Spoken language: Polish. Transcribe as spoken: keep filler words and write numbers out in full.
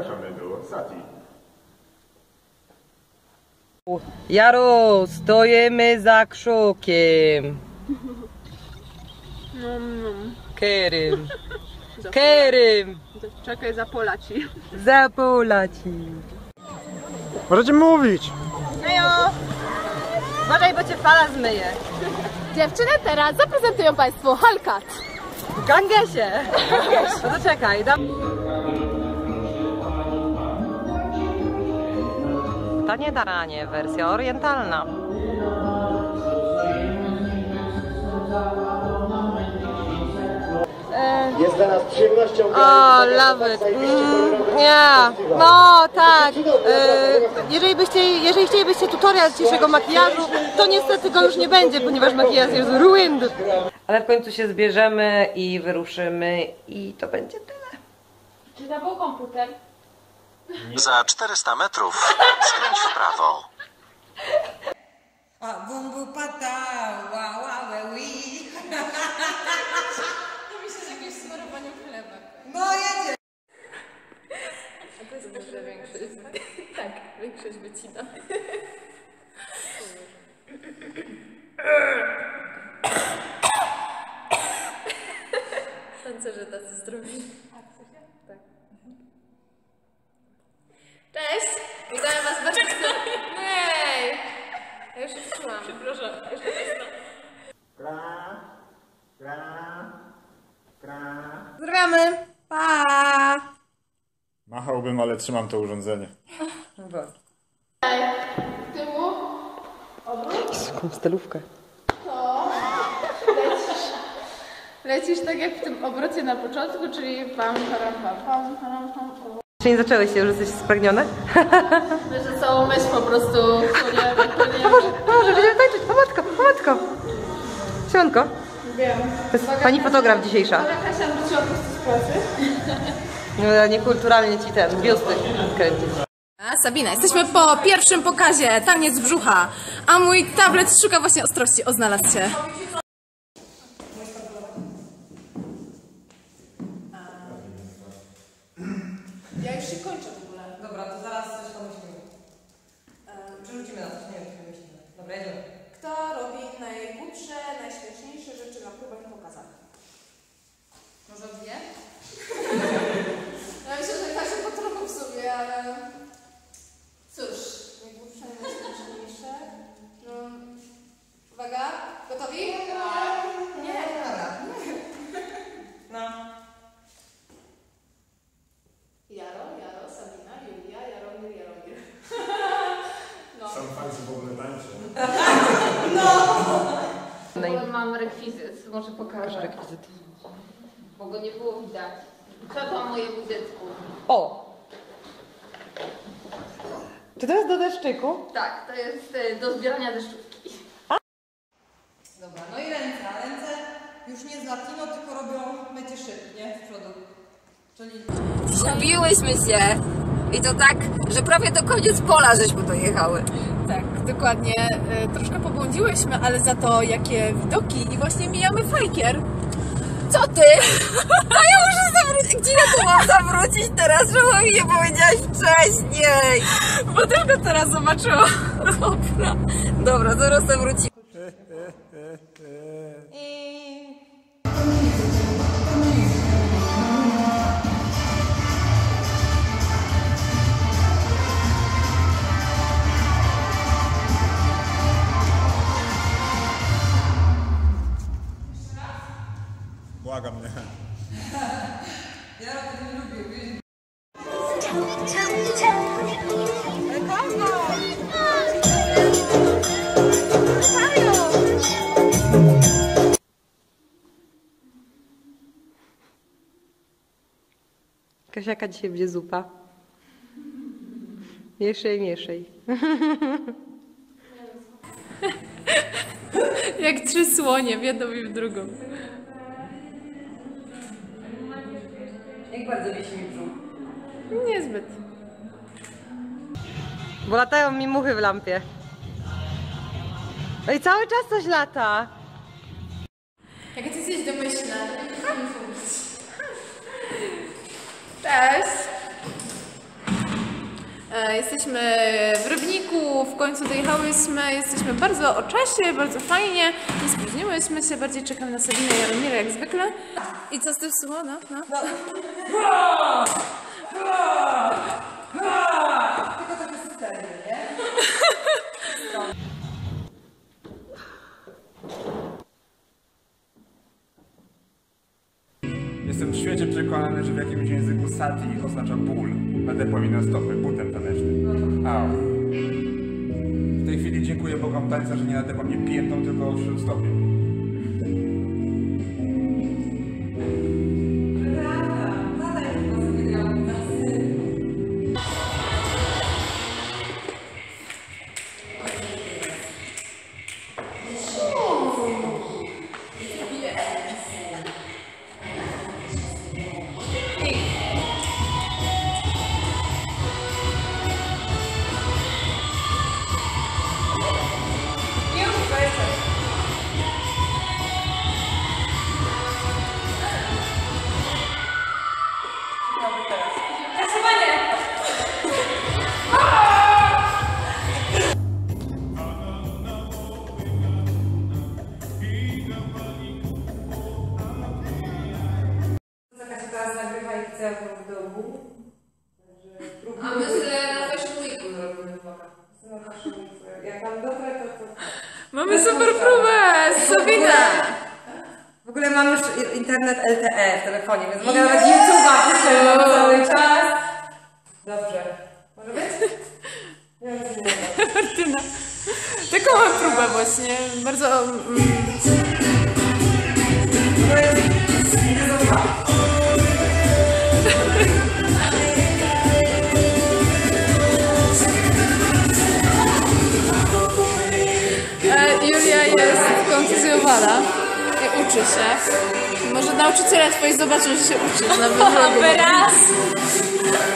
Zapraszamy do Sati. Jaro, stojemy za krzokiem. No, no. Kerym. Kerym. Czekaj, zapolaci. Zapolaci. Możecie mówić. Hejo! Uważaj, bo cię fala zmyje. Dziewczyny teraz zaprezentują Państwu Hellcat. Gangesie. No to czekaj. Dam... Tanie daranie, wersja orientalna. Jest dla nas przyjemnością. O, love it. Mm, yeah. No tak. E, jeżeli, byście, jeżeli chcielibyście tutorial dzisiejszego makijażu, to niestety go już nie będzie, ponieważ makijaż jest ruined. Ale w końcu się zbierzemy i wyruszymy i to będzie tyle. Czy zawał komputer? Za czterysta metrów skręć w prawo. A bumbu pata, wa wa we wi. To myślę, że jakieś smarowanie chleba. No jedzie. A to jest może większość. Tak, większość wycina. Tancerze tacy zdrowi. Tak. Cześć! Witam Was bardzo serdecznie. Ej! Ja już się czułam. Przepraszam, jeszcze raz. Kra, kra, kra. Pozdrawiamy. Pa! Machałbym, ale trzymam to urządzenie. Tyłu. Jaką stylówkę. Lecisz. Lecisz tak jak w tym obrocie na początku, czyli pam, param, pam, pam, param, pam, pam. Czy nie zaczęłeś się, już jesteś spragnione? Że całą myśl po prostu płynie, płynie. O Boże, o Boże, będziemy tańczyć, o matko, o matko. Siemanko. Wiem. To jest pani fotograf dzisiejsza. Ale Kasia wróciła po prostu z pracy. No, niekulturalnie ci ten biusty kręcić. A, Sabina, jesteśmy po pierwszym pokazie Taniec brzucha, a mój tablet szuka właśnie ostrości, o znalazł się. Ja już się kończę w ogóle. Dobra, to zaraz coś pomyślimy. Um, przerzucimy na coś, nie wiem, co myślimy. Dobra, jedziemy. Kto robi najgłupsze, najśmieszniejsze rzeczy na próbach i pokazach? Może dwie? Ja myślę, że Kasia po trochu w sobie, ale... Cóż, najgłupsze, najśmieszniejsze. No... Uwaga, gotowi? Nie. No. Jaro, Jaro, Sabina, Julia, Jaromir, Jaromir. No. Sam fakt, że w ogóle tańczę. W ogóle mam rekwizyt, może pokażę. Rekwizyt. Bo go nie było widać. Co to moje wózeczku? O! Czy to jest do deszczyku? Tak, to jest e, do zbierania deszczówki. Dobra, no i ręce, a ręce już nie z latino, tylko robią mycie szyb, nie? Z przodu. Czyli... Zgubiłyśmy się i to tak, że prawie do koniec pola żeśmy dojechały. Tak, dokładnie. E, troszkę pobłądziłyśmy, ale za to jakie widoki i właśnie mijamy fajkier. Co ty? A ja muszę zawrócić. Gdzie ja tu mam zawrócić teraz, żeby mi nie powiedziałaś wcześniej? Bo tylko teraz zobaczyłam. Dobra, dobra, zaraz zawrócimy. I... Błagam mnie. Ja nie lubię. Kasia, jaka dzisiaj będzie zupa? Mieszaj, mieszaj. Jak trzy słonie, w jedną i w drugą. Jak bardzo wisi mi brzuch? Niezbyt. Bo latają mi muchy w lampie. No i cały czas coś lata. Jak ty jesteś domyślna. Cześć. E, jesteśmy w Rybniku, w końcu dojechałyśmy, jesteśmy bardzo o czasie, bardzo fajnie, nie spóźniłyśmy się, bardziej czekamy na Sabinę i Jaromirę jak zwykle. I co z tym słucha? No, no. Tylko to jest serio, nie? Jestem świecie przekonany, że w jakimś języku sati oznacza ból. Będę pominął stopy butem tanecznym. Au. W tej chwili dziękuję bogom tańca, że nie nadepał mnie piętą, tylko śródstopiem. A my sobie na Fashion Weeku zrobimy vloga. Jak tam dobre, to... to... Mamy super próbę z Sabiną! W ogóle mam już internet L T E w telefonie, więc mogę nawet YouTube'a puszczać cały czas. Dobrze. Może być? Ja już nie wiem. Martyna. Taką mam próbę właśnie. Bardzo... Mm, To jest... Nie zauważyłam. Julia jest kontuzjowana i uczy się. Może nauczyciele twoi zobaczą, że się uczysz na wyrogu. Raz!